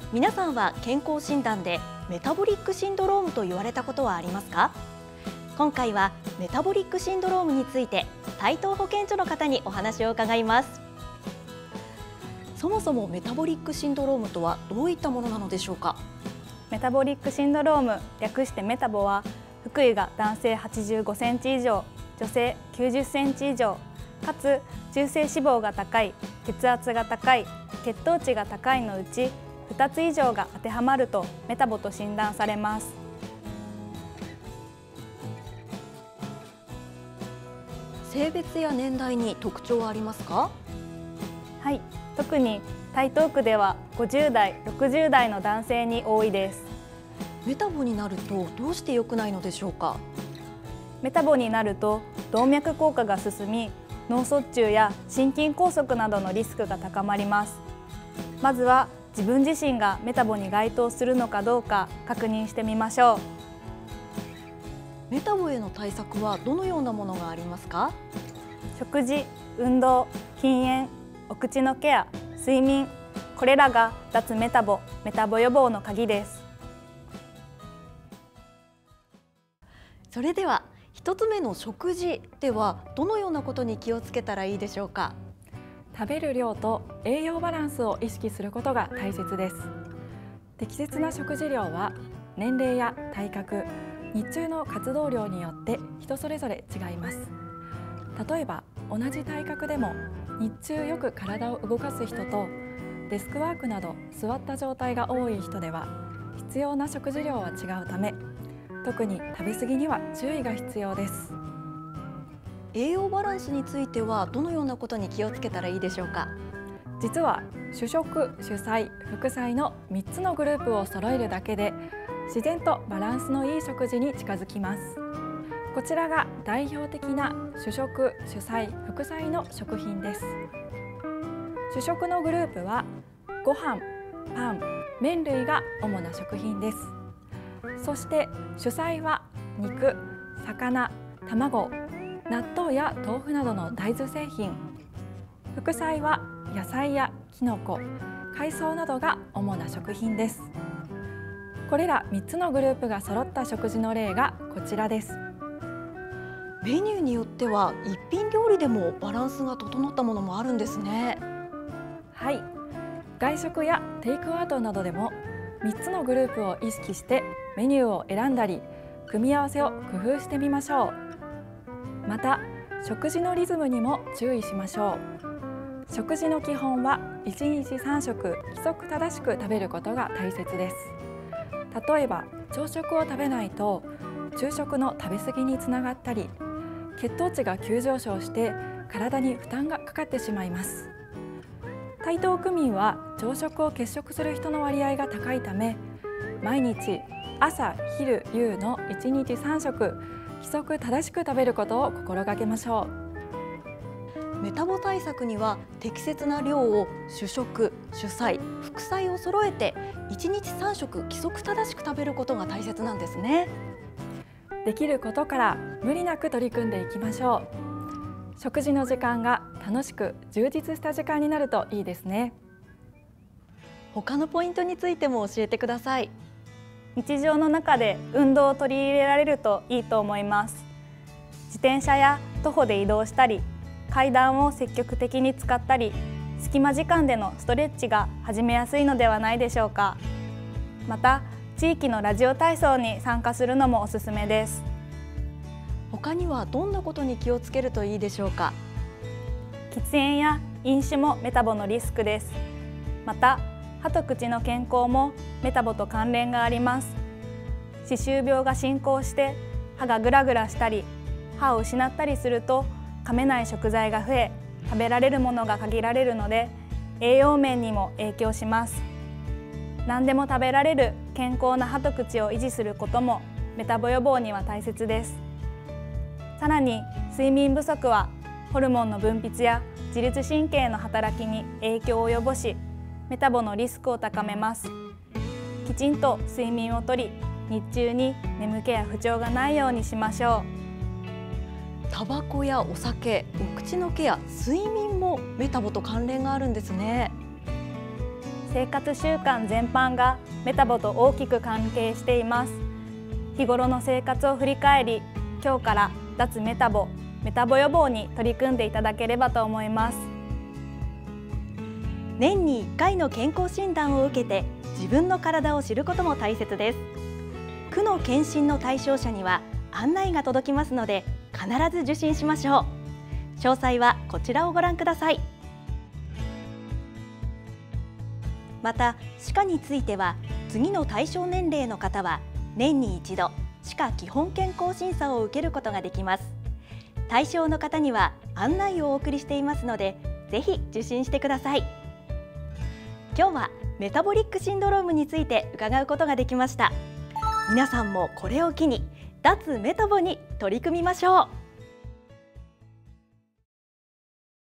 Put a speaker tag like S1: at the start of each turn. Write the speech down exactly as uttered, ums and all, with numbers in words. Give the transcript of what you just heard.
S1: 皆さんは健康診断でメタボリックシンドロームと言われたことはありますか？今回はメタボリックシンドロームについて台東保健所の方にお話を伺います。そもそもメタボリックシンドロームとはどういったものなのでしょうか？
S2: メタボリックシンドローム、略してメタボは、腹囲が男性はちじゅうごセンチ以上、女性きゅうじゅっセンチ以上、かつ中性脂肪が高い、血圧が高い、血糖値が高いのうちふたつ以上が当てはまるとメタボと診断されます。
S1: 性別や年代に特徴はありますか？
S2: はい、特に台東区ではごじゅうだい、ろくじゅうだいの男性に多いです。
S1: メタボになるとどうして良くないのでしょうか？
S2: メタボになると動脈硬化が進み、脳卒中や心筋梗塞などのリスクが高まります。まずは自分自身がメタボに該当するのかどうか確認してみましょう。
S1: メタボへの対策はどのようなものがありますか？
S2: 食事、運動、禁煙、お口のケア、睡眠、これらが脱メタボ、メタボ予防の鍵です。
S1: それでは一つ目の食事ではどのようなことに気をつけたらいいでしょうか？
S3: 食べる量と栄養バランスを意識することが大切です。適切な食事量は年齢や体格、日中の活動量によって人それぞれ違います。例えば同じ体格でも日中よく体を動かす人とデスクワークなど座った状態が多い人では必要な食事量は違うため、特に食べ過ぎには注意が必要です。
S1: 栄養バランスについてはどのようなことに気をつけたらいいでしょうか？
S3: 実は主食、主菜、副菜のみっつのグループを揃えるだけで自然とバランスのいい食事に近づきます。こちらが代表的な主食、主菜、副菜の食品です。主食のグループはご飯、パン、麺類が主な食品です。そして主菜は肉、魚、卵、納豆や豆腐などの大豆製品。副菜は野菜やきのこ、海藻などが主な食品です。これらみっつのグループが揃った食事の例がこちらです。
S1: メニューによっては一品料理でもバランスが整ったものもあるんですね。
S3: はい、外食やテイクアウトなどでもみっつのグループを意識してメニューを選んだり組み合わせを工夫してみましょう。また食事のリズムにも注意しましょう。食事の基本はいちにちさんしょく規則正しく食べることが大切です。例えば朝食を食べないと昼食の食べ過ぎにつながったり、血糖値が急上昇して体に負担がかかってしまいます。台東区民は朝食を欠食する人の割合が高いため、毎日朝、昼、夕のいちにちさんしょく規則正しく食べることを心がけましょ
S1: う。メタボ対策には適切な量を主食、主菜、副菜を揃えていちにちさんしょく規則正しく食べることが大切なんですね。
S3: できることから無理なく取り組んでいきましょう。食事の時間が楽しく充実した時間になるといいですね。
S1: 他のポイントについても教えてください。
S2: 日常の中で運動を取り入れられるといいと思います。自転車や徒歩で移動したり、階段を積極的に使ったり、隙間時間でのストレッチが始めやすいのではないでしょうか。また地域のラジオ体操に参加するのもおすすめです。
S1: 他にはどんなことに気をつけるといいでしょうか？
S2: 喫煙や飲酒もメタボのリスクです。また歯と口の健康もメタボと関連があります。歯周病が進行して歯がグラグラしたり、歯を失ったりすると噛めない食材が増え、食べられるものが限られるので栄養面にも影響します。何でも食べられる健康な歯と口を維持することもメタボ予防には大切です。さらに睡眠不足はホルモンの分泌や自律神経の働きに影響を及ぼし、メタボのリスクを高めます。きちんと睡眠をとり、日中に眠気や不調がないようにしましょ
S1: う。タバコやお酒、お口のケア、睡眠もメタボと関連があるんですね。
S2: 生活習慣全般がメタボと大きく関係しています。日頃の生活を振り返り、今日から脱メタボ、メタボ予防に取り組んでいただければと思います。
S1: 年にいっかいの健康診断を受けて自分の体を知ることも大切です。区の検診の対象者には案内が届きますので必ず受診しましょう。詳細はこちらをご覧ください。また歯科については次の対象年齢の方は年に一度歯科基本健康審査を受けることができます。対象の方には案内をお送りしていますのでぜひ受診してください。今日はメタボリックシンドロームについて伺うことができました。皆さんもこれを機に脱メタボに取り組みましょう。